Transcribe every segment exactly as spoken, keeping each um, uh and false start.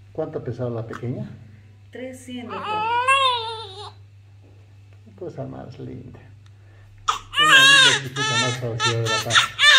¿Cuánto pesaba la pequeña? trescientos. Qué cosa más linda. Una linda chiquita más parecida de la paz.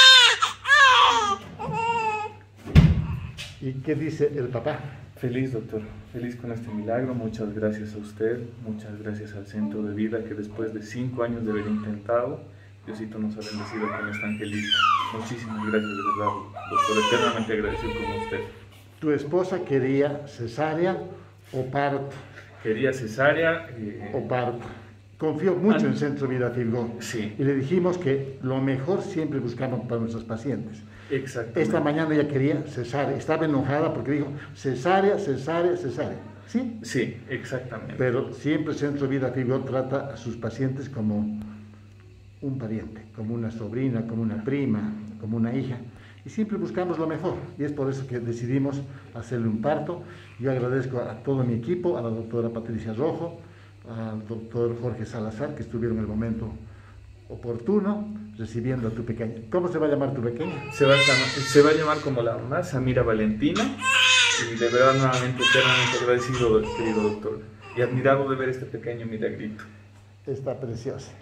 ¿Y qué dice el papá? Feliz, doctor, feliz con este milagro. Muchas gracias a usted, muchas gracias al Centro de Vida que después de cinco años de haber intentado, Diosito nos ha bendecido con esta angelita. Muchísimas gracias, de verdad, doctor, eternamente agradecido con usted. ¿Tu esposa quería cesárea o parto? Quería cesárea. Eh, o parto. Confió mucho en Centro Vida Filgón. Sí. Y le dijimos que lo mejor siempre buscamos para nuestros pacientes. Exactamente. Esta mañana ella quería cesárea. Estaba enojada porque dijo cesárea, cesárea, cesárea. ¿Sí? Sí, exactamente. Pero siempre Centro Vida Filgón trata a sus pacientes como un pariente, como una sobrina, como una prima, como una hija. Y siempre buscamos lo mejor. Y es por eso que decidimos hacerle un parto. Yo agradezco a todo mi equipo, a la doctora Patricia Rojo, al doctor Jorge Salazar, que estuvieron en el momento oportuno recibiendo a tu pequeña. ¿Cómo se va a llamar tu pequeña? Se va a llamar, se va a llamar como la mamá, Samira Valentina, y de verdad nuevamente eternamente agradecido, querido doctor, y admirado de ver este pequeño milagrito. Está preciosa.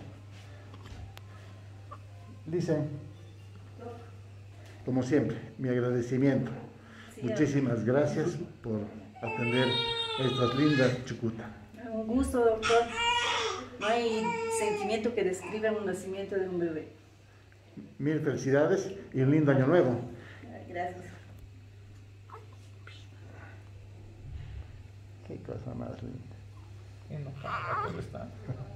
Dicen, como siempre, mi agradecimiento. Sí, muchísimas gracias por atender a estas lindas chucutas. Un gusto, doctor. No hay sentimiento que describa un nacimiento de un bebé. Mil felicidades y un lindo año nuevo. Gracias. Qué cosa más linda. ¿Quién no paga? ¿Dónde está?